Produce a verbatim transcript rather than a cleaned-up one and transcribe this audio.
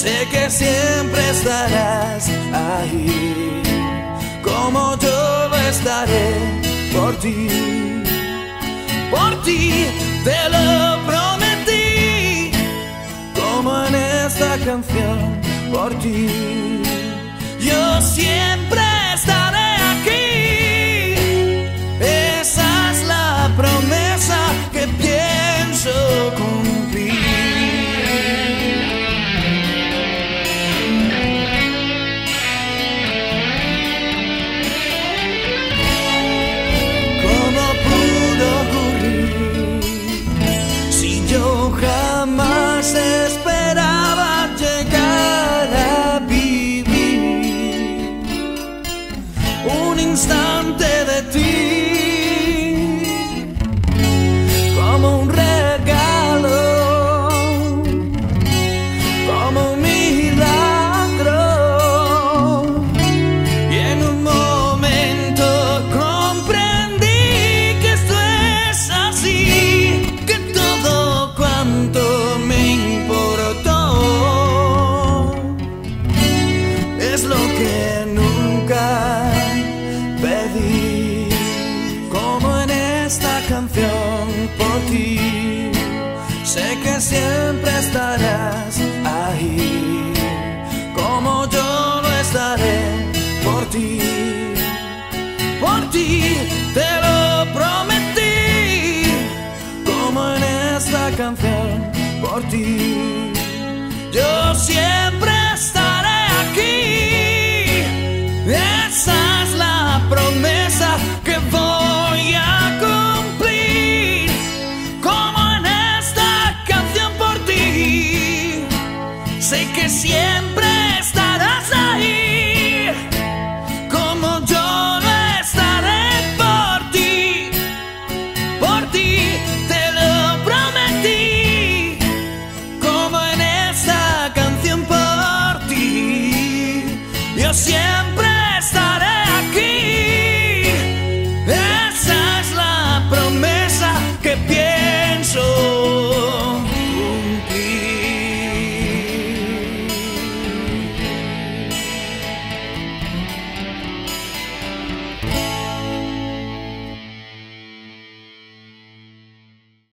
sé que siempre estarás ahí, como yo lo estaré por ti. Por ti te lo prometí, como en esta canción, por ti. Yo siempre estaré aquí, esa es la promesa que pienso cumplir. ¿Cómo pudo ocurrir si yo jamás esperaba llegar a vivir un instante de ti, como un regalo, como un milagro, y en un momento comprendí que esto es así, que todo cuanto me importó es lo que nunca pedí, como en esta canción, por ti. Sé que siempre estarás ahí, como yo lo estaré por ti. Por ti te lo prometí, como en esta canción, por ti. Yo siempre estaré aquí, esa es la promesa que voy a cumplir, como en esta canción, por ti. Sé que siempre estarás ahí, como yo lo estaré por ti. Por ti te lo prometí, como en esta canción, por ti. Yo siempre